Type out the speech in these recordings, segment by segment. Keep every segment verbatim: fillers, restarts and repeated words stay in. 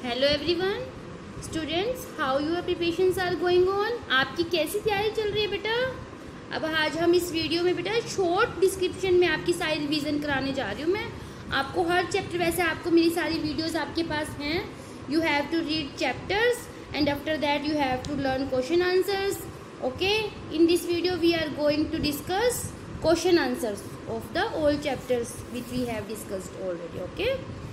Hello everyone students, how your preparations are going on. आपकी कैसी तैयारी चल रही है बेटा। अब आज हम इस वीडियो में बेटा शॉर्ट डिस्क्रिप्शन में आपकी सारी रिवीजन कराने जा रही हूँ। मैं आपको हर चैप्टर, वैसे आपको मेरी सारी वीडियोस आपके पास हैं। You have to read chapters and after that you have to learn question answers. Okay, in this video we are going to discuss question answers of the all chapters which we have discussed already. Okay,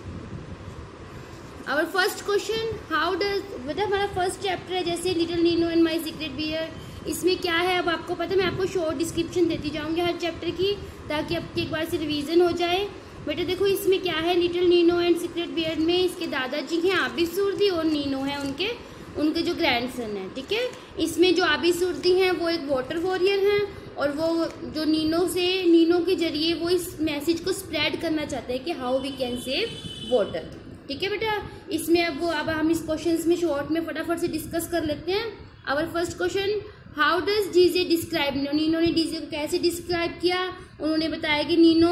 our first question, how does, बेटा हमारा first chapter है जैसे little Nino and my secret bear. इसमें क्या है अब आपको पता है, मैं आपको शॉर्ट डिस्क्रिप्शन देती जाऊंगी हर चैप्टर की ताकि आपकी एक बार से रिवीजन हो जाए। बेटा देखो इसमें क्या है, little Nino and secret bear में इसके दादाजी हैं आबिसुर्दी और नीनो हैं उनके उनके जो ग्रैंडसन हैं। ठीक है, इसमें जो आबिसुर्दी हैं वो एक वाटर वॉरियर हैं और वो जो नीनो से नीनो के जरिए वो इस मैसेज को स्प्रेड करना चाहते हैं कि how we can save water. ठीक है बेटा, इसमें अब वो अब हम इस क्वेश्चंस में शॉर्ट में फटाफट से डिस्कस कर लेते हैं। Our first question, how does DJ describe Nino. Nino ने डीजे को कैसे डिस्क्राइब किया। उन्होंने बताया कि नीनो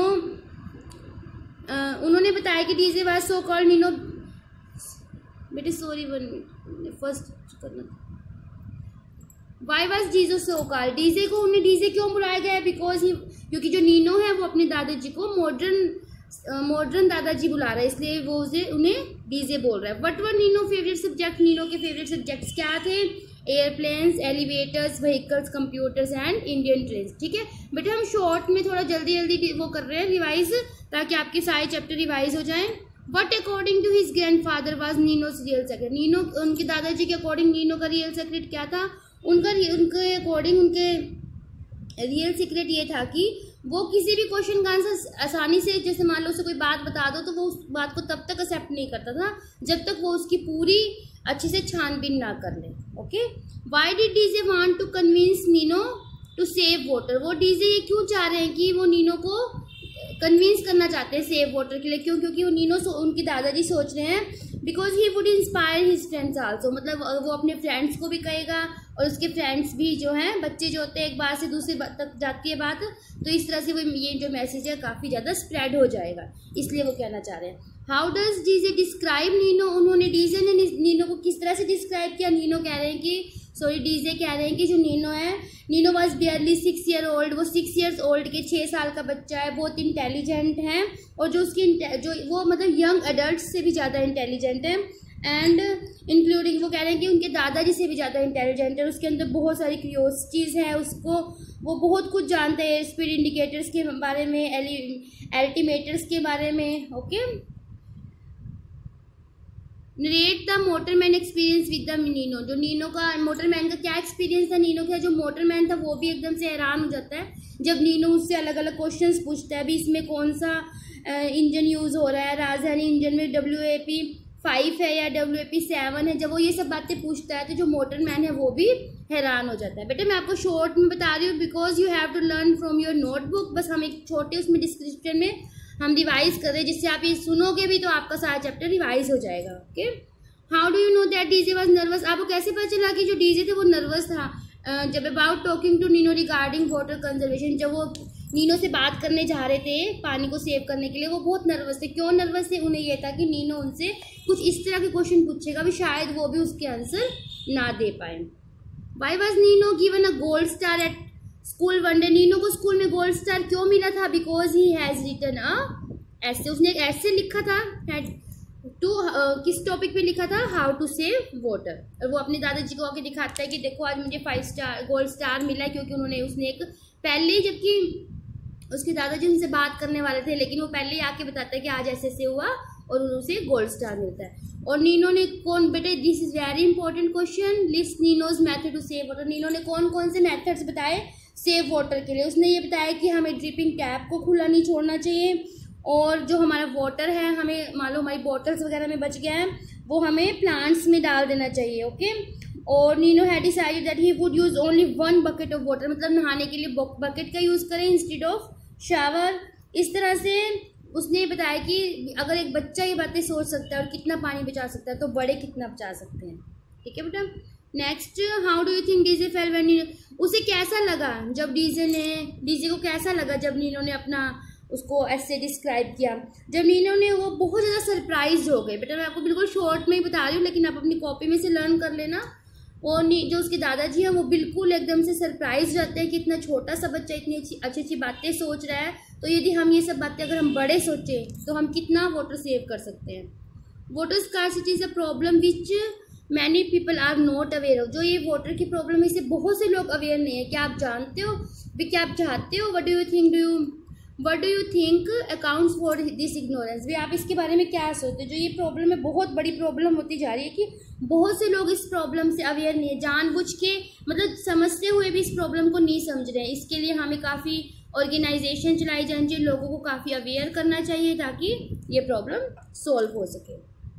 आ, उन्होंने बताया कि DJ was so called Nino. बेटे सॉरी वन मिनट, फर्स्ट करना। Why was DJ so called, DJ को उन्हें डीजे क्यों बुलाया गया, बिकॉज ही क्योंकि जो नीनो है वो अपने दादाजी को मॉडर्न मॉडर्न दादाजी बुला रहा है, इसलिए वो उसे उन्हें डीजे बोल रहा है। What were Nino favourite subject, Nino के फेवरेट सब्जेक्ट्स क्या थे। Airplanes, elevators, vehicles, computers and Indian train. ठीक है बेटा, हम शॉर्ट में थोड़ा जल्दी जल्दी वो कर रहे हैं रिवाइज ताकि आपके सारे चैप्टर रिवाइज हो जाएं। What according to his grandfather was Nino's real secret, Nino उनके दादाजी के अकॉर्डिंग नीनो का रियल सेक्रेट क्या था। उनका उनके अकॉर्डिंग उनके रियल सीक्रेट ये था कि वो किसी भी क्वेश्चन का आंसर आसानी से, जैसे मान लो उसे कोई बात बता दो तो वो उस बात को तब तक एक्सेप्ट नहीं करता था जब तक वो उसकी पूरी अच्छे से छानबीन ना कर ले। Okay, why did DJ want to convince Nino to save water, वो डीजे ये क्यों चाह रहे हैं कि वो नीनो को कन्विंस करना चाहते हैं सेव वाटर के लिए। क्यों, क्योंकि वो नीनो सो, उनके दादाजी सोच रहे हैं because he would inspire his friends also, मतलब वो अपने फ्रेंड्स को भी कहेगा और उसके फ्रेंड्स भी जो हैं, बच्चे जो होते हैं एक बार से दूसरे तक जाती है बात, तो इस तरह से वो ये जो मैसेज है काफ़ी ज़्यादा स्प्रेड हो जाएगा, इसलिए वो कहना चाह रहे हैं। How does DJ describe Nino, उन्होंने डीजे ने नीनो को किस तरह से डिस्क्राइब किया। नीनो कह रहे हैं कि सॉरी डीजे कह रहे हैं कि जो नीनो है, Nino was barely six year old, वो सिक्स ईयर्स ओल्ड के छः साल का बच्चा है, बहुत इंटेलिजेंट है और जो उसकी जो वो मतलब यंग एडल्ट से भी ज़्यादा इंटेलिजेंट है एंड इंक्लूडिंग, वो कह रहे हैं कि उनके दादाजी से भी ज़्यादा इंटेलिजेंट है। उसके अंदर बहुत सारी क्यूरियोसिटीज़ हैं, उसको वो बहुत कुछ जानते हैं स्पीड इंडिकेटर्स के बारे में, एल्टीमीटर्स के बारे में। Okay, narrate the motorman experience with the Nino, जो नीनो का मोटरमैन का क्या एक्सपीरियंस था। नीनो का जो मोटरमैन था वो भी एकदम से हैरान हो जाता है जब नीनो उससे अलग अलग क्वेश्चंस पूछता है। अभी इसमें कौन सा इंजन यूज़ हो रहा है, राजधानी इंजन में डब्ल्यू ए पी फाइव है या डब्ल्यू ए पी सेवन है। जब वो ये सब बातें पूछता है तो जो मोटरमैन है वो भी हैरान हो जाता है। बेटा मैं आपको शॉर्ट में बता रही हूँ because you have to learn from your notebook. बस हम एक छोटे उसमें डिस्क्रिप्शन में हम रिवाइज कर रहे हैं, जिससे आप ये सुनोगे भी तो आपका सारा चैप्टर रिवाइज हो जाएगा। Okay, how do you know that DJ was nervous, आपको कैसे पता चला कि जो डीजे थे वो नर्वस था। जब about talking to Nino regarding water conservation, जब वो नीनो से बात करने जा रहे थे पानी को सेव करने के लिए, वो बहुत नर्वस थे। क्यों नर्वस थे, उन्हें यह था कि नीनो उनसे कुछ इस तरह के क्वेश्चन पूछेगा भी शायद वो भी उसके आंसर ना दे पाए। Why was Nino given a gold star at school one day, Nino को स्कूल में गोल्ड स्टार क्यों मिला था। Because he has written a essay, उसने एक ऐसे लिखा था टू uh, किस टॉपिक पे लिखा था, हाउ टू सेव वाटर। और वो अपने दादाजी को आके दिखाता है कि देखो आज मुझे फाइव स्टार गोल्ड स्टार मिला है, क्योंकि उन्होंने उसने एक पहले, जबकि उसके दादाजी उनसे बात करने वाले थे लेकिन वो पहले ही आके बताता है कि आज ऐसे ऐसे हुआ और उसे गोल्ड स्टार मिलता है। और नीनो ने कौन, बेटे this is very important question, list Nino's method to save water. Nino ने कौन कौन से मेथड्स बताए सेव वाटर के लिए। उसने ये बताया कि हमें ड्रिपिंग टैप को खुला नहीं छोड़ना चाहिए और जो हमारा वाटर है, हमें मान लो हमारी बॉटल्स वगैरह में बच गया है वो हमें प्लांट्स में डाल देना चाहिए। ओके, और Nino had decided that he would use only one bucket of water, मतलब नहाने के लिए बकेट का यूज़ करें इंस्टेड ऑफ शावर। इस तरह से उसने बताया कि अगर एक बच्चा ये बातें सोच सकता है और कितना पानी बचा सकता है तो बड़े कितना बचा सकते हैं। ठीक है बेटा, next, how do you think DJ felt when Nino, उसे कैसा लगा जब डीजे ने डीजे को कैसा लगा जब नीनो ने अपना उसको ऐसे डिस्क्राइब किया। जब नीनो ने वो बहुत ज़्यादा सरप्राइज हो गए। बेटा मैं आपको बिल्कुल शॉर्ट में ही बता रही हूँ, लेकिन आप अपनी कॉपी में से लर्न कर लेना। और जो उसके दादाजी हैं वो बिल्कुल एकदम से सरप्राइज रहते हैं कि इतना छोटा सा बच्चा इतनी अच्छी अच्छी अच्छी बातें सोच रहा है। तो यदि हम ये सब बातें अगर हम बड़े सोचें तो हम कितना वाटर सेव कर सकते हैं। Water scarcity is a problem which many people are not aware of. जो ये वाटर की प्रॉब्लम है, इससे बहुत से लोग अवेयर नहीं है। क्या आप जानते हो भी, क्या आप चाहते हो? What do you think, do you what do you think accounts for this ignorance? भी आप इसके बारे में क्या सोचते हो? जो ये प्रॉब्लम है, बहुत बड़ी प्रॉब्लम होती जा रही है कि बहुत से लोग इस प्रॉब्लम से अवेयर नहीं है, जानबूझ के मतलब समझते हुए भी इस प्रॉब्लम को नहीं समझ रहे हैं। इसके लिए हमें काफ़ी ऑर्गेनाइजेशन चलाई जानी चाहिए, लोगों को काफ़ी अवेयर करना चाहिए ताकि ये प्रॉब्लम सॉल्व हो सके।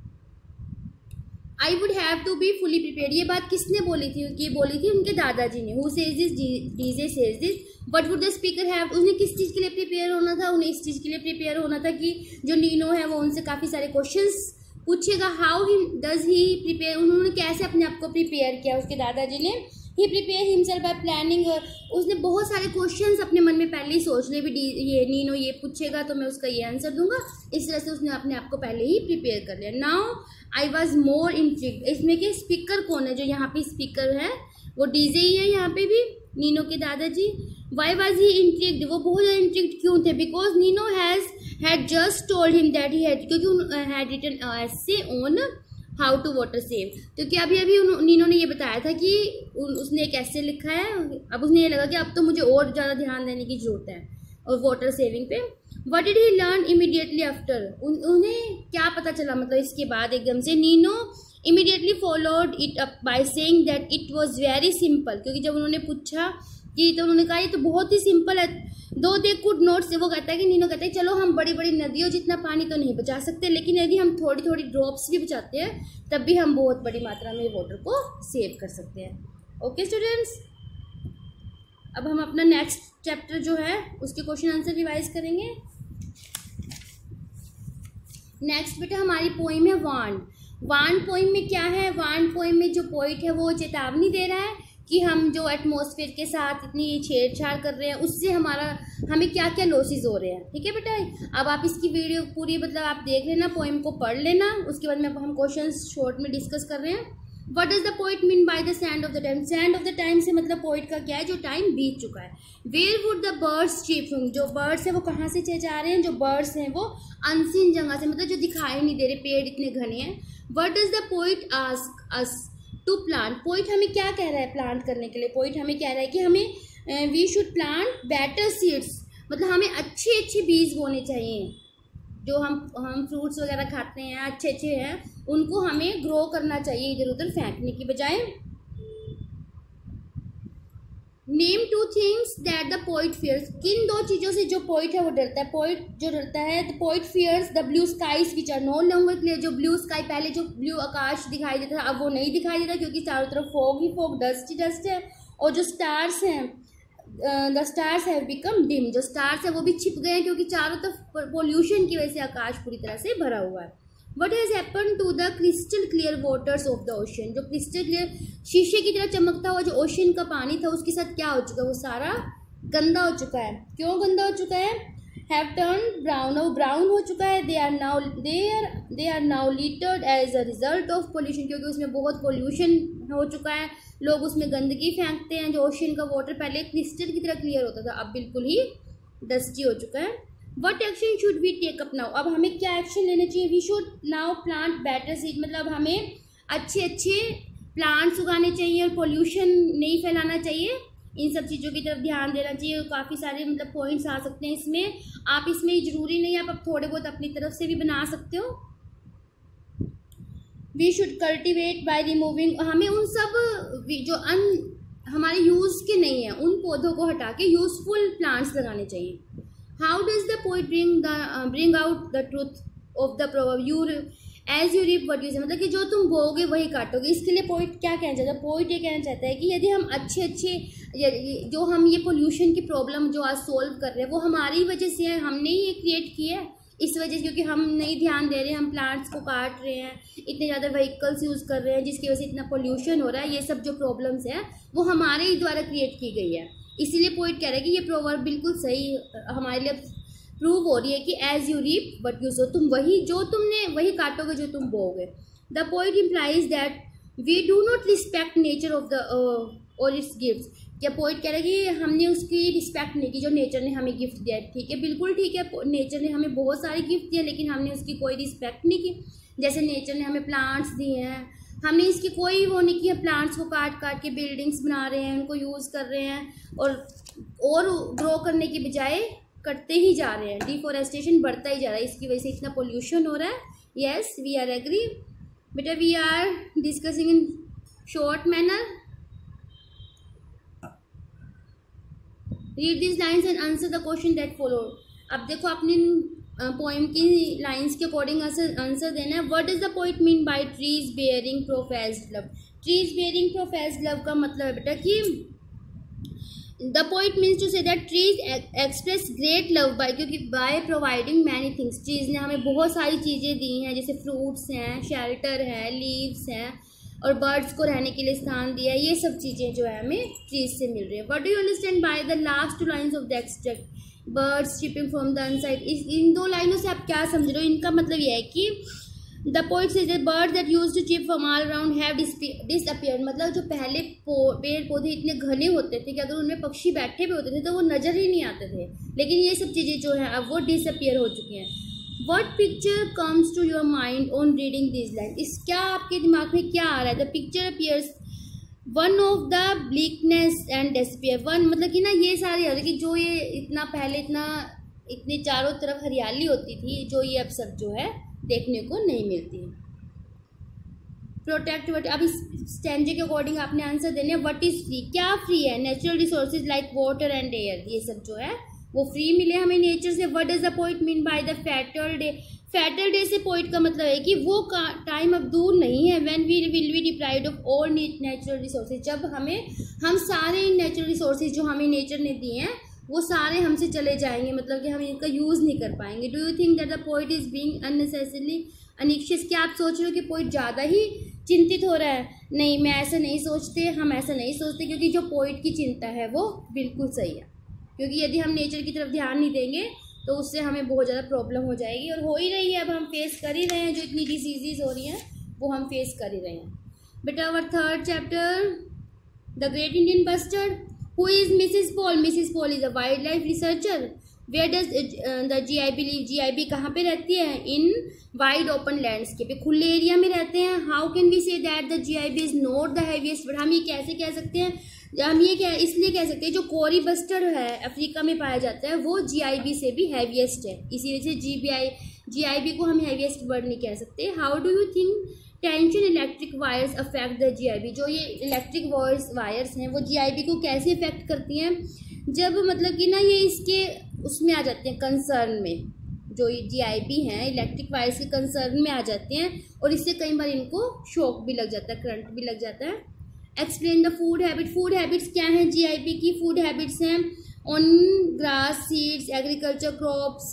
I would have to be fully prepared, ये बात किसने बोली थी? ये बोली थी उनके दादाजी ने। Who says this? DJ says this. What would the speaker have, उसने किस चीज़ के लिए प्रिपेयर होना था? उन्हें इस चीज़ के लिए प्रिपेयर होना था कि जो नीनो है वो उनसे काफ़ी सारे क्वेश्चंस पूछेगा। How he does he prepare, उन्होंने कैसे अपने आप को प्रिपेयर किया उसके दादाजी ने? He prepare himself by planning, उसने बहुत सारे क्वेश्चंस अपने मन में पहले ही सोच लिए भी ये नीनो ये पूछेगा तो मैं उसका ये आंसर दूंगा। इस तरह से उसने अपने आप को पहले ही प्रिपेयर कर लिया। Now I was more intrigued. इसमें के स्पीकर कौन है? जो यहाँ पे स्पीकर है वो डीजे ही है यहाँ पे भी, नीनो के दादाजी। वाई वॉज ही इंट्रिग्ड, वो बहुत ज़्यादा इंट्रिग्ड क्यों थे? Because Nino has had just told him that he had, क्योंकि had written essay on how to water save. क्योंकि अभी अभी नीनो ने ये बताया था कि उसने एक ऐसे लिखा है। अब उसने ये लगा कि अब तो मुझे और ज़्यादा ध्यान देने की जरूरत है और वाटर सेविंग पे। What did he learn immediately after, उन्हें क्या पता चला मतलब इसके बाद एकदम से? Nino immediately followed it up by saying that it was very simple, क्योंकि जब उन्होंने पूछा कि तो उन्होंने कहा ये तो बहुत ही सिंपल है। दो दे कुड नोट से, वो कहता है कि नीनो कहता है चलो हम बड़ी बड़ी नदियों जितना पानी तो नहीं बचा सकते, लेकिन यदि हम थोड़ी थोड़ी ड्रॉप्स भी बचाते हैं तब भी हम बहुत बड़ी मात्रा में वाटर को सेव कर सकते हैं। ओके स्टूडेंट्स, अब हम अपना नेक्स्ट चैप्टर जो है उसके क्वेश्चन आंसर रिवाइज करेंगे। नेक्स्ट बेटा हमारी पोइम है वान। वान पोइम में क्या है? वान पोइम में जो पोइट है वो चेतावनी दे रहा है कि हम जो एटमॉस्फेयर के साथ इतनी छेड़छाड़ कर रहे हैं उससे हमारा हमें क्या क्या लॉसेस हो रहे हैं। ठीक है बेटा, अब आप इसकी वीडियो पूरी मतलब आप देख लेना, पोइम को पढ़ लेना, उसके बाद में हम क्वेश्चन शॉर्ट में डिस्कस कर रहे हैं। What does the poet mean by the sand of the time? Sand of the time से मतलब पोइट का क्या है? जो टाइम बीत चुका है। Where would the birds cheep from, जो बर्ड्स है वो कहाँ से चेचा रहे हैं? जो बर्ड्स हैं वो अनसीन जगह से, मतलब जो दिखाई नहीं दे रहे, पेड़ इतने घने हैं। What does the poet ask us to plant, poet हमें क्या कह रहा है प्लांट करने के लिए? पोइट हमें कह रहा है कि हमें we should plant better seeds, मतलब हमें अच्छे अच्छे बीज बोने चाहिए। जो हम हम फ्रूट्स वगैरह खाते हैं अच्छे अच्छे हैं, उनको हमें ग्रो करना चाहिए इधर उधर फेंकने की बजाय। Name two things that the poet fears, किन दो चीज़ों से जो पोइट है वो डरता है? पोइट जो डरता है, the poet fears the blue skies which are no longer clear, जो ब्लू स्काई पहले जो ब्लू आकाश दिखाई देता था अब वो नहीं दिखाई देता क्योंकि चारों तरफ फॉग ही फॉग, डस्ट ही डस्ट है। और जो स्टार्स हैं, the stars have become dim, जो स्टार्स है वो भी छिप गए हैं क्योंकि चारों तरफ पोल्यूशन की वजह से आकाश पूरी तरह से भरा हुआ है। What has happen to the crystal clear waters of the ocean, जो क्रिस्टल क्लियर शीशे की तरह चमकता हुआ जो ओशन का पानी था उसके साथ क्या हो चुका है? वो सारा गंदा हो चुका है। क्यों गंदा हो चुका है? हैव टर्न ब्राउन, वो ब्राउन हो चुका है। They are now they are they are now littered as a result of pollution, क्योंकि उसमें बहुत पोल्यूशन हो चुका है, लोग उसमें गंदगी फेंकते हैं। जो ओशन का वाटर पहले क्रिस्टल की तरह क्लियर होता था अब बिल्कुल ही डस्टी हो चुका है। What action should we take up now, अब हमें क्या एक्शन लेना चाहिए? We should now plant better seed, मतलब हमें अच्छे अच्छे प्लांट्स उगाने चाहिए और पोल्यूशन नहीं फैलाना चाहिए। इन सब चीज़ों की तरफ ध्यान देना चाहिए। काफ़ी सारे मतलब पॉइंट्स आ सकते हैं इसमें, आप इसमें ज़रूरी नहीं आप, आप थोड़े बहुत अपनी तरफ से भी बना सकते हो। We should cultivate by removing, हमें उन सब जो अन हमारे यूज़ के नहीं है उन पौधों को हटा के यूज़फुल प्लांट्स लगाने चाहिए। How does the poet bring the bring out the truth of the proverb, you as you reap what you say, मतलब कि जो तुम बोओगे वही काटोगे। इसके लिए पोइट क्या कहना चाहता है? पोइट ये कहना चाहता है कि यदि हम अच्छे अच्छे जो हम ये पोल्यूशन की प्रॉब्लम जो आज सोल्व कर रहे हैं वो हमारी वजह से है, हमने ही ये क्रिएट किया है इस वजह से, क्योंकि हम नहीं ध्यान दे रहे हैं, हम प्लांट्स को काट रहे हैं, इतने ज़्यादा व्हीकल्स यूज़ कर रहे हैं जिसकी वजह से इतना पोल्यूशन हो रहा है। ये सब जो प्रॉब्लम्स हैं वो हमारे ही द्वारा क्रिएट की गई है। इसीलिए पोइट कह रहा है कि ये प्रोवर्ब बिल्कुल सही हमारे लिए प्रूव हो रही है कि as you reap but you sow, तुम वही जो तुमने वही काटोगे जो तुम बोओगे। The point implies that we do not respect nature of the और इट्स गिफ्ट। क्या पॉइंट कह रहा है कि हमने उसकी रिस्पेक्ट नहीं की जो नेचर ने हमें गिफ्ट दिया है। ठीक है, बिल्कुल ठीक है, नेचर ने हमें बहुत सारे गिफ्ट दिए लेकिन हमने उसकी कोई रिस्पेक्ट नहीं की। जैसे नेचर ने हमें प्लांट्स दिए हैं, हमने इसकी कोई वो नहीं किया, प्लांट्स को काट काट के बिल्डिंग्स बना रहे हैं, उनको यूज़ कर रहे हैं और और ग्रो करने की बजाय करते ही जा रहे हैं। डिफॉरेस्टेशन बढ़ता ही जा रहा है, इसकी वजह से इतना पोल्यूशन हो रहा है। येस वी आर एग्री बेटा, we are discussing in short manner. Read this lines and answer the question that follow. अब देखो अपनी पोइम की लाइंस के अकॉर्डिंग आंसर देना है। What does the poet mean by trees bearing professed love. Trees bearing professed love का मतलब है बेटा कि the poet means to say that trees express great love by, क्योंकि by providing many things. Trees ने हमें बहुत सारी चीज़ें दी हैं, जैसे फ्रूट्स हैं, शेल्टर है, लीव्स हैं और बर्ड्स को रहने के लिए स्थान दिया है। ये सब चीज़ें जो है हमें ट्रीज से मिल रही है। What do you understand by the last two lines of the extract, birds chirping from the inside. इस इन दो लाइनों से आप क्या समझ रहे हो? इनका मतलब यह है कि the poet says that birds that used to chirp from all around have disappeared. मतलब जो पहले पेड़ पौधे इतने घने होते थे कि अगर उनमें पक्षी बैठे हुए होते थे तो वो नज़र ही नहीं आते थे, लेकिन ये सब चीज़ें जो है अब वो डिसअपीयर हो चुकी हैं। What picture comes to your mind on reading this line. इस क्या आपके दिमाग में क्या आ रहा है? The picture appears one of the bleakness and disappear. One मतलब कि ना ये सारी है कि जो ये इतना पहले इतना इतने चारों तरफ हरियाली होती थी, जो ये अब सब जो है देखने को नहीं मिलती है। प्रोटेक्ट वट, अब इस स्टैंजे के अकॉर्डिंग आपने आंसर देने हैं। व्हाट इज फ्री, क्या फ्री है? Natural resources like water and air, ये सब जो है वो फ्री मिले हमें नेचर से। What does the poet mean by the fatal day. Fatal day से पोइट का मतलब है कि वो टाइम अब दूर नहीं है when we will be deprived of all natural resources. जब हमें हम सारे नेचुरल रिसोर्सेज जो हमें नेचर ने दिए हैं वो सारे हमसे चले जाएंगे, मतलब कि हम इनका यूज़ नहीं कर पाएंगे। Do you think that the poet is being unnecessarily anxious. क्या आप सोच रहे हो कि पोइट ज़्यादा ही चिंतित हो रहा है? नहीं, मैं ऐसा नहीं सोचते, हम ऐसा नहीं सोचते, क्योंकि जो पोइट की चिंता है वो बिल्कुल सही है। क्योंकि यदि हम नेचर की तरफ ध्यान नहीं देंगे तो उससे हमें बहुत ज़्यादा प्रॉब्लम हो जाएगी, और हो ही रही है, अब हम फेस कर ही रहे हैं। जो इतनी डिसीज़ हो रही हैं वो हम फेस कर ही रहे हैं। बेटा our third chapter the great Indian bustard. Who is Missus Paul? Missus Paul is a wildlife researcher. Where does uh, the G I B live? G I B कहाँ पे रहती है? In wide open landscape, खुले area में रहते हैं। How can we say that the G I B is not the heaviest bird? हम ये कैसे कह सकते हैं? हम ये क्या इसलिए कह सकते हैं जो कोरी बस्टर्ड है अफ्रीका में पाया जाता है वो G I B से भी हैवीएस्ट है, इसी वजह से G B I G I B को हम हैवीएस्ट बर्ड नहीं कह सकते। How do you think tension electric wires affect the G I B? जो ये इलेक्ट्रिक वायर्स वायर्स हैं वो G I B को कैसे इफेक्ट करती हैं? जब मतलब कि ना ये इसके उसमें आ जाते हैं कंसर्न में, जो G I B हैं इलेक्ट्रिक वायर्स के कंसर्न में आ जाते हैं और इससे कई बार इनको शॉक भी लग जाता है, करंट भी लग जाता है। Explain the food habit. Food habits क्या हैं G I B की? फूड हैबिट्स हैं on grass, seeds, agriculture crops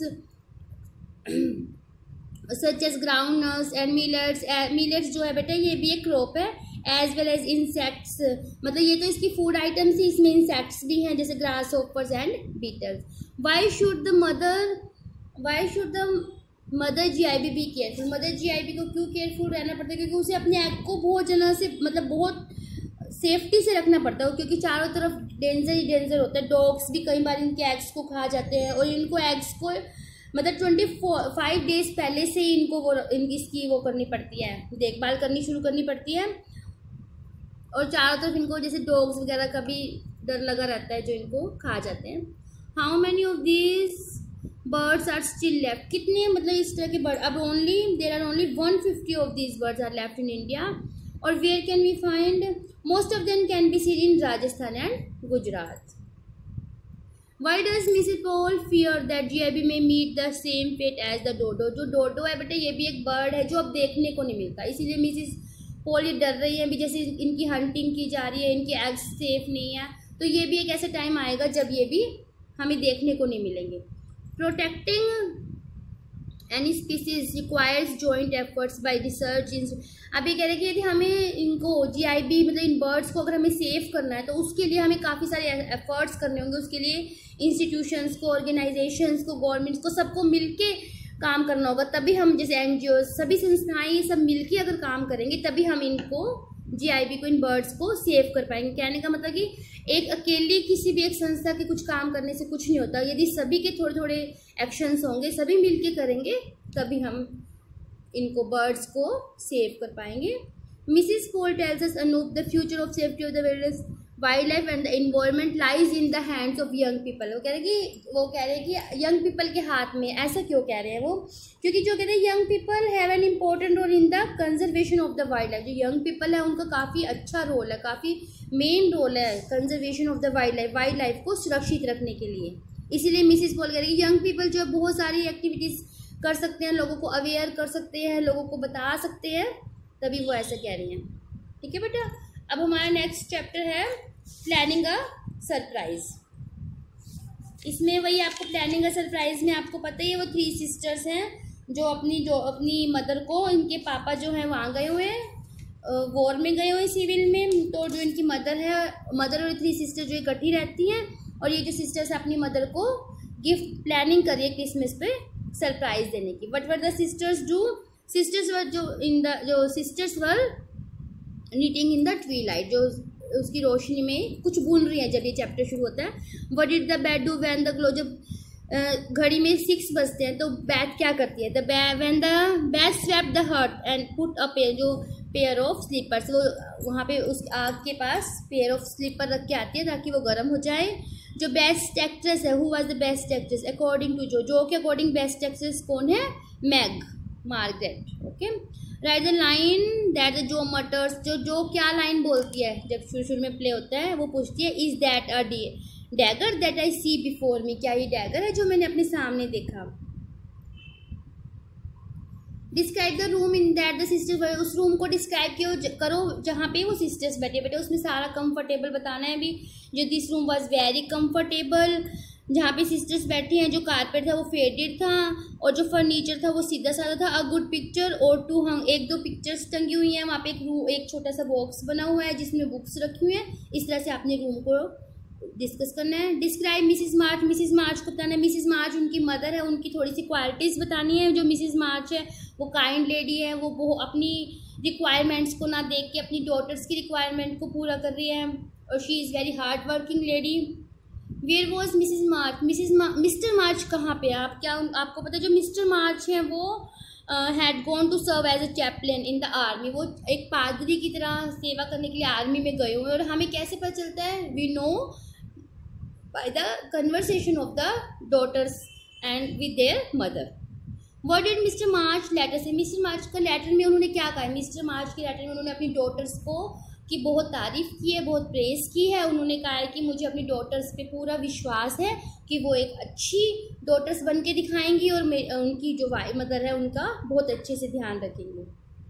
such as groundnuts and millets. Millets जो है बेटा ये भी एक क्रॉप है, एज वेल एज इंसेक्ट्स। मतलब ये तो इसकी फूड आइटम्स ही, इसमें इंसेक्ट्स भी हैं जैसे grasshoppers and beetles. Why should the mother why should the mother G I B be careful. Mother G I B को क्यों केयरफुल रहना पड़ता है? क्योंकि उसे अपने एग को बहुत जना से मतलब बहुत सेफ्टी से रखना पड़ता है, क्योंकि चारों तरफ डेंजर ही डेंजर होता है। डॉग्स भी कई बार इनके एग्स को खा जाते हैं और इनको एग्स को मतलब ट्वेंटी फोर फाइव डेज पहले से ही इनको वो इनकी इसकी वो करनी पड़ती है, देखभाल करनी शुरू करनी पड़ती है। और चारों तरफ इनको जैसे डॉग्स वगैरह का भी डर लगा रहता है जो इनको खा जाते हैं। How many of this birds are still left. कितने मतलब इस तरह के बर्ड अब only there are only one fifty of this birds are left in India. और where can we find? Most of them can be seen in Rajasthan and Gujarat. Why does Missus Paul fear that G I B may meet the same fate as the dodo? जो डोडो है बेटा ये भी एक bird है जो अब देखने को नहीं मिलता, इसीलिए मिसिस पोल ये डर रही है भी, जैसे इनकी हंटिंग की जा रही है, इनके एग्स सेफ नहीं है, तो ये भी एक ऐसा टाइम आएगा जब ये भी हमें देखने को नहीं मिलेंगे। Protecting any species requires joint efforts by research in. अब ये कह रहे हैं कि यदि हमें इनको जी आई बी मतलब इन बर्ड्स को अगर हमें सेव करना है तो उसके लिए हमें काफ़ी सारे एफर्ट्स करने होंगे। उसके लिए इंस्टीट्यूशंस को, ऑर्गेनाइजेशंस को, गवर्नमेंट्स को, सबको मिलके काम करना होगा। तभी हम, जैसे एन जी ओ, सभी संस्थाएं ये सब मिलके अगर काम करेंगे तभी हम इनको जी आई बी को, इन बर्ड्स को सेव कर पाएंगे। कहने का मतलब कि एक अकेली किसी भी एक संस्था के कुछ काम करने से कुछ नहीं होता। यदि सभी के थोड़े थोड़े एक्शंस होंगे, सभी मिलके करेंगे, तभी हम इनको, बर्ड्स को सेव कर पाएंगे। मिसिस पोल टेल्स अस अनूप the future of safety of the wildlife and the environment lies in the hands of young people. वो कह रहे हैं कि वो कह रहे हैं कि यंग पीपल के हाथ में। ऐसा क्यों कह रहे हैं वो? क्योंकि जो कह रहे हैं young people have an important role in the conservation of the wildlife. जो यंग पीपल है उनका काफ़ी अच्छा रोल है, काफ़ी मेन रोल है conservation of the wildlife, wildlife को सुरक्षित रखने के लिए। इसीलिए मिसिस पॉल कह रही है यंग पीपल जो बहुत सारी एक्टिविटीज़ कर सकते हैं, लोगों को अवेयर कर सकते हैं, लोगों को बता सकते हैं, तभी वो ऐसा कह रही हैं। ठीक है बेटा। अब हमारा नेक्स्ट चैप्टर है प्लानिंग अ सरप्राइज। इसमें वही आपको प्लानिंग अ सरप्राइज में आपको पता ही है, वो थ्री सिस्टर्स हैं जो अपनी जो अपनी मदर को, इनके पापा जो हैं वहाँ गए हुए हैं, वॉर में गए हुए हैं, सिविल में। तो जो इनकी मदर है, मदर और थ्री सिस्टर जो इकट्ठी रहती हैं, और ये जो सिस्टर्स अपनी मदर को गिफ्ट प्लानिंग करिए क्रिसमस पे सरप्राइज देने की। What were the sisters do? Sisters were जो इन द जो sisters were knitting in the twilight, जो उसकी रोशनी में कुछ बुन रही है जब ये चैप्टर शुरू होता है। What did the bat do when the glow? जब घड़ी में सिक्स बजते हैं तो बैट क्या करती है? The when the bat swept the hut and put a pair, जो पेयर ऑफ स्लीपर्स, वो वहाँ पे उस आग के पास पेयर ऑफ स्लीपर रख के आती है ताकि वो गर्म हो जाए। जो बेस्ट एक्ट्रेस है, who was the best actress according to जो जो के अकॉर्डिंग बेस्ट एक्ट्रेस कौन है? Meg Margaret. Okay. Write the line that the जो मटर्स, जो जो क्या लाइन बोलती है जब शुरू शुरू में प्ले होता है? वो पूछती है is that a dagger that I see before me? क्या ये डैगर है जो मैंने अपने सामने देखा? Describe the room in that the sisters, उस रूम को डिस्क्राइब करो जहाँ पे वो सिस्टर्स बैठे बैठे उसमें सारा कंफर्टेबल बताना है भी। जो this room was very comfortable, जहाँ पे सिस्टर्स बैठी हैं, जो कारपेट था वो फेडेड था और जो फर्नीचर था वो सीधा साधा था। A good picture or two hung, एक दो पिक्चर्स टंगी हुई हैं वहाँ पे। एक रूम, एक छोटा सा बॉक्स बना हुआ है जिसमें बुक्स रखी हुई हैं। इस तरह से आपने रूम को डिस्कस करना है। Describe Mrs March, Mrs March को बताना है। मिसिस मार्च उनकी मदर है, उनकी थोड़ी सी क्वालिटीज़ बतानी है। जो मिसिस मार्च है वो काइंड लेडी है, वो वो अपनी रिक्वायरमेंट्स को ना देख के अपनी डॉटर्स की रिक्वायरमेंट को पूरा कर रही है, और she is very hard working lady. Where was Mrs March, Mrs Mr March कहाँ पे? आप क्या आपको पता है जो मिस्टर मार्च हैं वो had gone to serve as a chaplain in the army. वो एक पादरी की तरह सेवा करने के लिए आर्मी में गए हुए हैं। और हमें कैसे पता चलता है? We know by the conversation of the daughters and with their mother. What did Mr March letter say? Mr March का लेटर में उन्होंने क्या कहा है? मिस्टर मार्च के लेटर में उन्होंने अपनी डॉटर्स को की बहुत तारीफ़ की है, बहुत प्रेस की है। उन्होंने कहा है कि मुझे अपनी डॉटर्स पे पूरा विश्वास है कि वो एक अच्छी डॉटर्स बन के दिखाएंगी और उनकी जो वाई मदर है उनका बहुत अच्छे से ध्यान रखेंगे।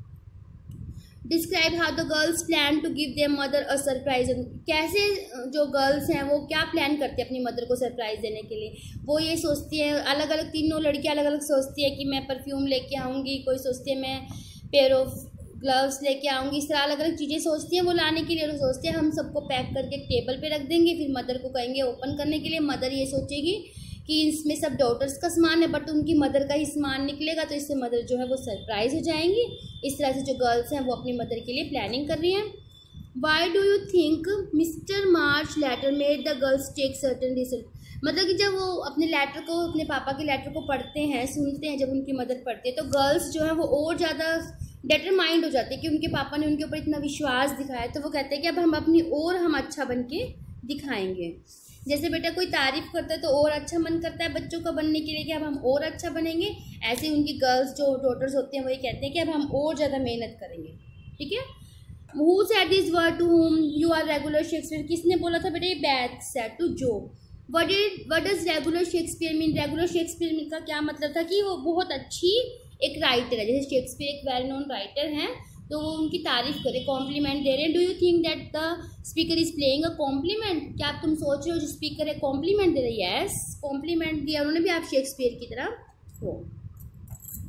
Describe how the girls plan to give their mother a surprise. कैसे जो गर्ल्स हैं वो क्या प्लान करती है अपनी मदर को सरप्राइज देने के लिए? वो ये सोचती है, अलग अलग तीनों लड़कियां अलग अलग सोचती है कि मैं परफ्यूम लेके आऊँगी, कोई सोचती है मैं पेयर ऑफ ग्लव्स लेके आऊँगी। इस तरह अलग अलग चीज़ें सोचती हैं वो लाने के लिए। और सोचते हैं हम सबको पैक करके टेबल पे रख देंगे, फिर मदर को कहेंगे ओपन करने के लिए। मदर ये सोचेगी कि इसमें सब डॉटर्स का सामान है बट उनकी मदर का ही सामान निकलेगा, तो इससे मदर जो है वो सरप्राइज हो जाएंगी। इस तरह से जो गर्ल्स हैं वो अपनी मदर के लिए प्लानिंग कर रही हैं। Why do you think Mr March letter made the girls take certain decision? मतलब कि जब वो अपने लेटर को, अपने पापा के लेटर को पढ़ते हैं, सुनते हैं, जब उनकी मदर पढ़ती है तो गर्ल्स जो है वो और ज़्यादा डिटरमाइंड हो जाते हैं कि उनके पापा ने उनके ऊपर इतना विश्वास दिखाया। तो वो कहते हैं कि अब हम अपनी और हम अच्छा बन के दिखाएंगे। जैसे बेटा कोई तारीफ़ करता है तो और अच्छा मन करता है बच्चों का बनने के लिए कि अब हम और अच्छा बनेंगे। ऐसे उनकी गर्ल्स जो डॉटर्स होते हैं वही कहते हैं कि अब हम और ज़्यादा मेहनत करेंगे। ठीक है। Who said this word to whom you are regular Shakespeare? किसने बोला था बेटा? ये Beth said to Jo. What did what does regular Shakespeare mean? Regular Shakespeare का क्या मतलब था कि वो बहुत अच्छी एक राइटर है। जैसे शेक्सपियर एक वेल नोन राइटर हैं तो वो उनकी तारीफ करें, कॉम्प्लीमेंट दे रहे हैं। Do you think that the speaker is playing a compliment? क्या आप तुम सोच रहे हो जो स्पीकर है कॉम्प्लीमेंट दे रहे हैं? यस, कॉम्प्लीमेंट दिया उन्होंने भी, आप शेक्सपियर की तरह हो।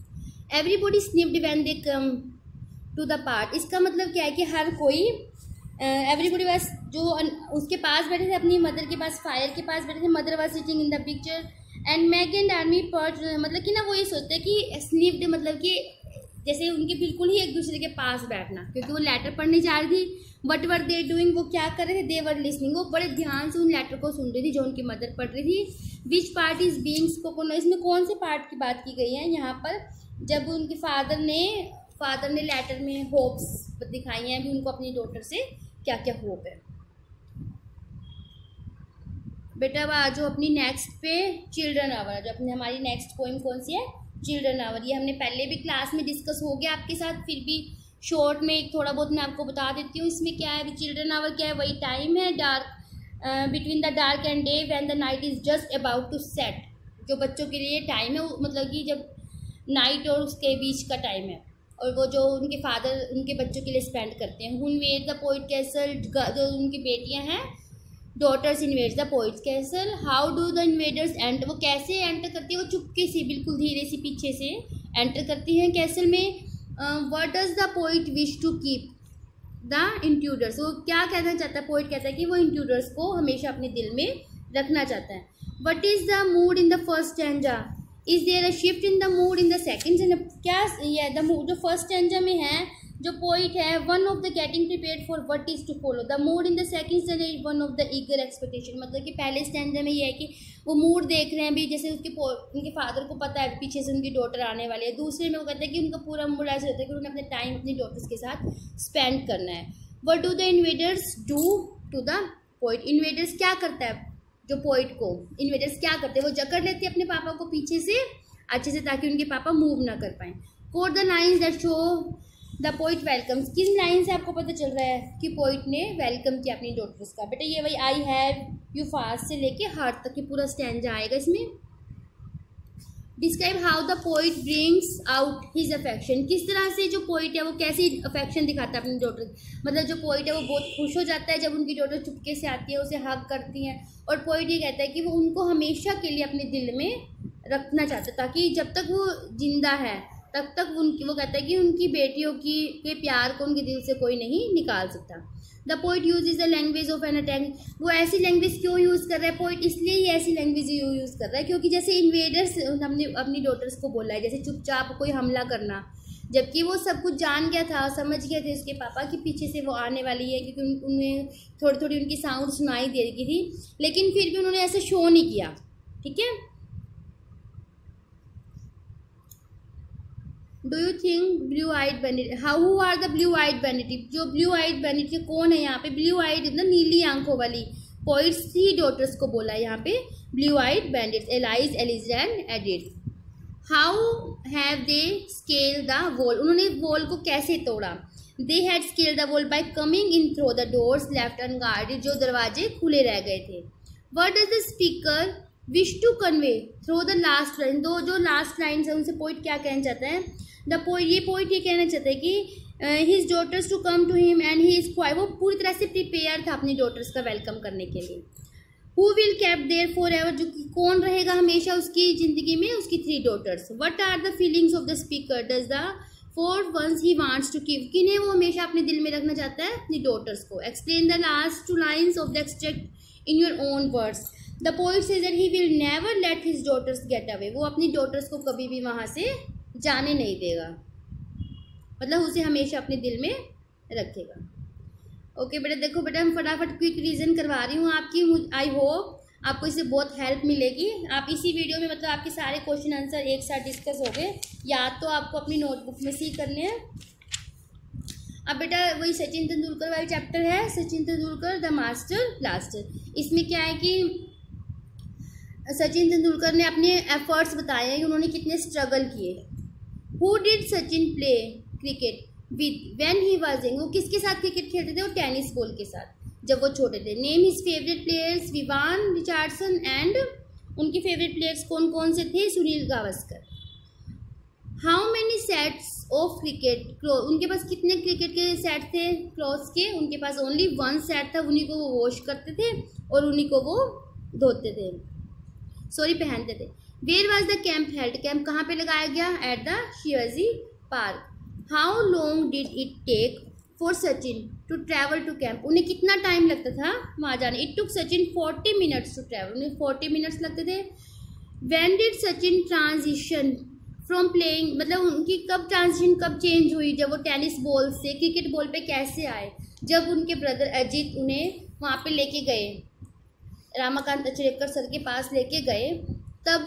Everybody sniffed when they come to the part, इसका मतलब क्या है कि हर कोई, एवरीबॉडी वाज, जो उसके पास बैठे थे, अपनी मदर के पास, फायर के पास बैठे थे, mother was sitting in the picture and Meg and army part, मतलब कि ना वो ये सोचते हैं कि स्निफ्ड मतलब कि जैसे उनके बिल्कुल ही एक दूसरे के पास बैठना, क्योंकि वो लेटर पढ़ने जा रही थी। वट वर दे डूइंग, वो क्या कर रहे थे, दे वर लिसनिंग, वो बड़े ध्यान से उन लेटर को सुन रही थी जो उनकी मदर पढ़ रही थी। Which part is being spoken, इसमें कौन से पार्ट की बात की गई है यहाँ पर, जब उनके फादर ने फादर ने लेटर में होप्स दिखाई हैं भी उनको अपनी डॉटर से क्या क्या होप है। बेटा अब आ जाओ अपनी नेक्स्ट पे, चिल्ड्रन आवर। जो अपनी हमारी नेक्स्ट पोइम कौन सी है, चिल्ड्रन आवर। ये हमने पहले भी क्लास में डिस्कस हो गया आपके साथ, फिर भी शॉर्ट में एक थोड़ा बहुत मैं आपको बता देती हूँ। इसमें क्या है, चिल्ड्रन आवर क्या है, वही टाइम है dark between the dark and day when the night is just about to set. जो बच्चों के लिए टाइम है, मतलब कि जब नाइट और उसके बीच का टाइम है, और वो जो उनके फादर उनके बच्चों के लिए स्पेंड करते हैं। हुन वेट द पोइट कैसल, जो उनकी बेटियां हैं, daughters invade the poet castle. How do the invaders enter, वो कैसे एंटर करती है, वो चुपके से बिल्कुल धीरे से पीछे से एंटर करती हैं कैसल में। What does the poet wish to keep the intruders, वो क्या कहना चाहता है, पोइट कहता है कि वो इंट्रूडर्स को हमेशा अपने दिल में रखना चाहता है। What is the mood in the first stanza, is there a shift in the mood in the second stanza, क्या ये द मूड जो फर्स्ट स्टैंजा में है, जो पोइट है, one of the getting prepared for what is to follow, the mood in the second stanza is one of the eager expectation. मतलब कि पहले स्टैंजा में ये है कि वो मूड देख रहे हैं भी, जैसे उसके उनके फादर को पता है पीछे से उनकी डॉटर आने वाली है। दूसरे में वो कहते हैं कि उनका पूरा मूड ऐसा रहता है कि उन्हें अपने टाइम अपनी डॉटर्स के साथ स्पेंड करना है। What do the invaders do to the poet, invaders क्या करता है जो पोइट को, इन्वेडर्स क्या करते हैं, वो जकड़ लेते हैं अपने पापा को पीछे से अच्छे से, ताकि उनके पापा मूव ना कर पाएँ। Quote the lines that show the poet welcomes, किस लाइन से आपको पता चल रहा है कि पोइट ने वेलकम किया अपनी डॉटर्स का। बेटा ये वही आई हैव यू फास्ट से लेके हार्ट तक की पूरा स्टैंजा आएगा इसमें। Describe how the poet brings out his affection, किस तरह से जो पोइट है वो कैसी अफेक्शन दिखाता है अपनी डॉटर, मतलब जो पोइट है वो बहुत खुश हो जाता है जब उनकी डॉटर चुपके से आती है, उसे हग करती हैं, और पोइट ये कहता है कि वो उनको हमेशा के लिए अपने दिल में रखना चाहता है, ताकि जब तक वो जिंदा है तब तक उनकी, वो कहता है कि उनकी बेटियों की के प्यार को उनके दिल से कोई नहीं निकाल सकता। The poet use is the language of an attack, वो ऐसी लैंग्वेज क्यों यूज़ कर रहा है पोइट, इसलिए ही ऐसी लैंग्वेज यूज़ कर रहा है क्योंकि जैसे इन्वेडर्स हमने अपनी डॉटर्स को बोला है, जैसे चुपचाप कोई हमला करना, जबकि वो सब कुछ जान गया था, समझ गए थे उसके पापा कि पीछे से वो आने वाली है, क्योंकि उन्हें थोड़ी थोड़ी उनकी साउंड सुनाई दे रही थी, लेकिन फिर भी उन्होंने ऐसे शो नहीं किया। ठीक है, do you think blue eyed bandit, how who are the blue eyed bandit, जो ब्लू आइड बैंडिट कौन है यहाँ पे, ब्लू आइड मतलब नीली आंखों वाली, पोइट्स ही डॉटर्स को बोला है यहाँ पे ब्लू आइड बैंडिट्स, एलाइज, एलिजा and Edith. How have they scale the wall, उन्होंने वॉल को कैसे तोड़ा, they had scale the wall by coming in through the doors left unguarded, जो दरवाजे खुले रह गए थे। What does the speaker wish to convey through the last line, दो जो लास्ट लाइन है उनसे पोइट क्या कहना चाहता है, द पोइट ये पोइट ये कहना चाहता है कि his daughters to come to him and he is quite, वो पूरी तरह से प्रिपेयर था अपनी डॉटर्स का वेलकम करने के लिए। Who will keep there forever, जो कौन रहेगा हमेशा उसकी ज़िंदगी में, उसकी three daughters. What are the feelings of the speaker, does the four ones he wants to keep, किन्हें वो हमेशा अपने दिल में रखना चाहता है, अपनी डॉटर्स को। Explain the last two lines of the extract in your own words. The poet says that he will never let his daughters get away, वो अपनी डॉटर्स को कभी भी वहाँ से जाने नहीं देगा, मतलब उसे हमेशा अपने दिल में रखेगा। ओके बेटा, देखो बेटा हम फटाफट क्विक रीजन करवा रही हूँ आपकी, आई होप आपको इससे बहुत हेल्प मिलेगी। आप इसी वीडियो में मतलब आपके सारे क्वेश्चन आंसर एक साथ डिस्कस हो गए, याद तो आपको अपनी नोटबुक में से ही करने हैं। अब बेटा वही सचिन तेंदुलकर वाली चैप्टर है, Sachin Tendulkar the master blaster. इसमें क्या है कि सचिन तेंदुलकर ने अपने एफर्ट्स बताए हैं कि उन्होंने कितने स्ट्रगल किए। Who did Sachin play cricket with when he was young, वो किसके साथ क्रिकेट खेलते थे, वो टेनिस बॉल के साथ जब वो छोटे थे। Name his favourite players Vivian Richardson and, उनके फेवरेट प्लेयर्स कौन कौन से थे, Sunil Gavaskar. How many sets of cricket cloth, उनके पास कितने क्रिकेट के सेट थे क्लॉथ्स के, उनके पास ओनली वन सेट था, उन्हीं को वो वॉश करते थे और उन्हीं को वो धोते थे, सॉरी पहनते थे। Where was the camp held, camp कहाँ पे लगाया गया, at the Shivaji park. How long did it take for Sachin to travel to camp, उन्हें कितना टाइम लगता था वहाँ जाने, it took Sachin forty minutes to travel, उन्हें फोर्टी मिनट्स लगते थे। When did Sachin transition from playing, मतलब उनकी कब ट्रांजिशन कब चेंज हुई, जब वो टेनिस बॉल से क्रिकेट बॉल पे कैसे आए, जब उनके ब्रदर अजीत उन्हें वहाँ पे लेके गए, रामाकांत अचरेकर सर के पास लेके गए, तब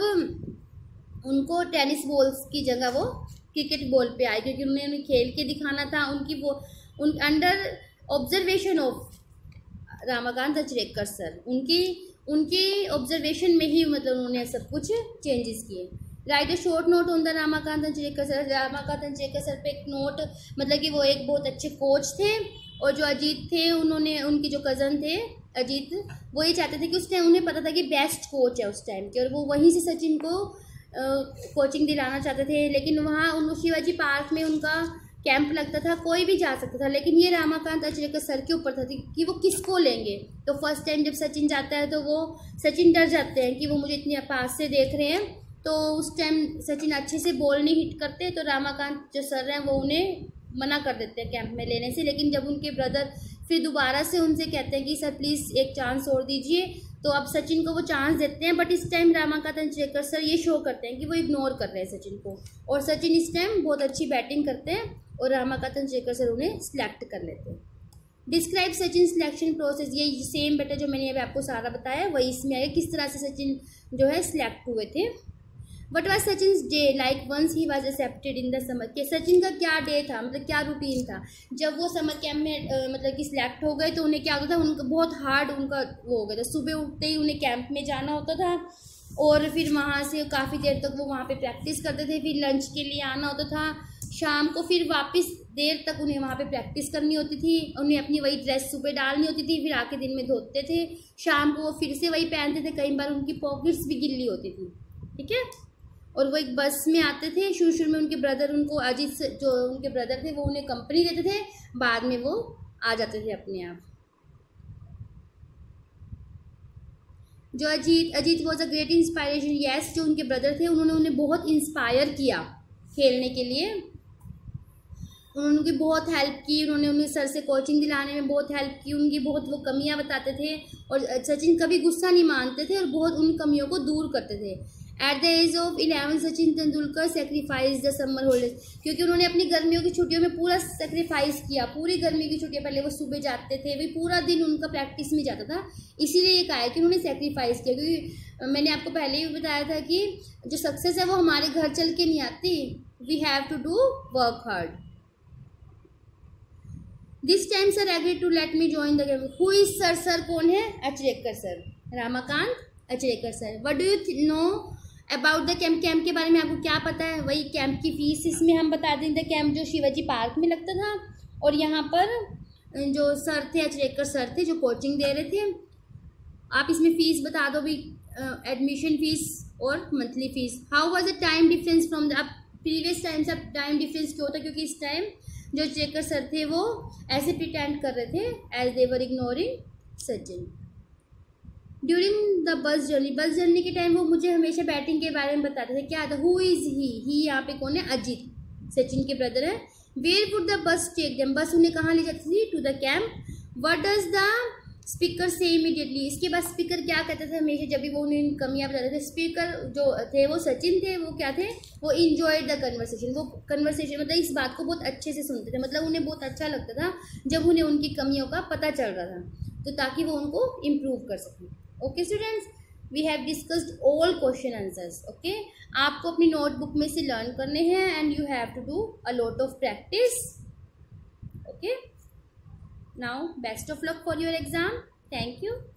उनको टेनिस बॉल्स की जगह वो क्रिकेट बॉल पे आए, क्योंकि उन्हें उन्हें खेल के दिखाना था। उनकी वो उन under observation of Ramakant Achrekar sir, उनकी उनकी ऑब्जर्वेशन में ही मतलब उन्होंने सब कुछ चेंजेस किए। Write a short note on the Ramakant Achrekar sir, Ramakant Achrekar sir पे एक नोट, मतलब कि वो एक बहुत अच्छे कोच थे, और जो अजीत थे उन्होंने, उनके जो कज़न थे अजीत, वो ये चाहते थे कि उस टाइम उन्हें पता था कि बेस्ट कोच है उस टाइम के, और वो वहीं से सचिन को कोचिंग दिलाना चाहते थे। लेकिन वहाँ उन शिवाजी पार्क में उनका कैंप लगता था, कोई भी जा सकता था, लेकिन ये रामाकांत अचरेकर सर के ऊपर था कि वो किसको लेंगे। तो फर्स्ट टाइम जब सचिन जाता है तो वो सचिन डर जाते हैं कि वो मुझे इतनी पास से देख रहे हैं, तो उस टाइम सचिन अच्छे से बॉल नहीं हिट करते, तो रामाकांत जो सर हैं वो उन्हें मना कर देते हैं कैंप में लेने से। लेकिन जब उनके ब्रदर फिर दोबारा से उनसे कहते हैं कि सर प्लीज़ एक चांस और दीजिए, तो अब सचिन को वो चांस देते हैं, बट इस टाइम रामाकांत अचरेकर सर ये शो करते हैं कि वो इग्नोर कर रहे हैं सचिन को, और सचिन इस टाइम बहुत अच्छी बैटिंग करते हैं और रामाकांत अचरेकर सर उन्हें सिलेक्ट कर लेते हैं। डिस्क्राइब सचिन सिलेक्शन प्रोसेस, ये सेम बेटा जो मैंने अभी आपको सारा बताया वही इसमें आया, किस तरह से सचिन जो है सिलेक्ट हुए थे। What was Sachin day like once he was accepted in the summer, के सचिन का क्या डे था, मतलब क्या रूटीन था जब वो समर कैंप में uh, मतलब कि सिलेक्ट हो गए, तो उन्हें क्या होता था, उनका बहुत हार्ड उनका वो हो गया था, सुबह उठते ही उन्हें कैंप में जाना होता था, और फिर वहाँ से काफ़ी देर तक वो वहाँ पे प्रैक्टिस करते थे, फिर लंच के लिए आना होता था, शाम को फिर वापस देर तक उन्हें वहाँ पे प्रैक्टिस करनी होती थी, उन्हें अपनी वही ड्रेस सुबह डालनी होती थी, फिर आके दिन में धोते थे, शाम को वो फिर से वही पहनते थे, कई बार उनकी पॉकेट्स भी गिल्ली होती थी, ठीक है। और वो एक बस में आते थे, शुरू शुरू में उनके ब्रदर उनको अजीत से, जो उनके ब्रदर थे वो उन्हें कंपनी देते थे, बाद में वो आ जाते थे अपने आप। जो Ajit Ajit was a great inspiration, yes, जो उनके ब्रदर थे उन्होंने उन्हें बहुत इंस्पायर किया खेलने के लिए, उन्होंने उनकी बहुत हेल्प की, उन्होंने उन्हें सर से कोचिंग दिलाने में बहुत हेल्प की, उनकी बहुत वो कमियां बताते थे, और सचिन कभी गुस्सा नहीं मानते थे और बहुत उन कमियों को दूर करते थे। At the age of eleven Sachin Tendulkar sacrifice the summer holidays, क्योंकि उन्होंने अपनी गर्मियों की छुट्टियों में पूरा सेक्रीफाइस किया, पूरी गर्मी की छुट्टियां, पहले वो सुबह जाते थे, वही पूरा दिन उनका प्रैक्टिस में जाता था, इसीलिए ये कहा है कि उन्होंने सेक्रीफाइस किया, क्योंकि मैंने आपको पहले ही बताया था कि जो सक्सेस है वो हमारे घर चल के नहीं आती, we have to do work hard. This time sir agree to let me join the game, who is sir, sir कौन है, Achrekar sir, Ramakant Achrekar sir. What do you know about the camp, camp के बारे में आपको क्या पता है, वही कैंप की फीस इसमें हम बता दें, द कैंप जो शिवाजी पार्क में लगता था, और यहाँ पर जो सर थे अचरेकर सर थे जो कोचिंग दे रहे थे, आप इसमें फ़ीस बता दो भी, एडमिशन फ़ीस और monthly fees. How was the time difference from the, अब प्रीवियस टाइम से टाइम डिफरेंस क्यों होता, क्योंकि इस टाइम जो अचरेकर सर थे वो ऐसे प्रिटेंड कर रहे थे as they were ignoring Sachin. During the bus journey, bus journey के टाइम वो मुझे हमेशा बैटिंग के बारे में बताते थे, क्या था, हु इज़ ही, ही यहाँ पे कौन है, अजीत, सचिन के ब्रदर है। Where would the bus take them, bus उन्हें कहाँ ले जाती थी, to the camp. What does the speaker say immediately, इसके बाद स्पीकर क्या कहते थे हमेशा जब भी वो उन्हें कमियाँ बताते थे, स्पीकर जो थे वो सचिन थे, वो क्या थे, वो इंजॉयड द कन्वर्सेशन, वो कन्वर्सेशन मतलब इस बात को बहुत अच्छे से सुनते थे, मतलब उन्हें बहुत अच्छा लगता था जब उन्हें उनकी कमियों का पता चल रहा था, तो ताकि वो उनको इम्प्रूव कर सकें। Okay students, we have discussed all question answers. Okay, आपको अपनी नोटबुक में से लर्न करने हैं and you have to do a lot of practice. Okay, now best of luck for your exam. Thank you.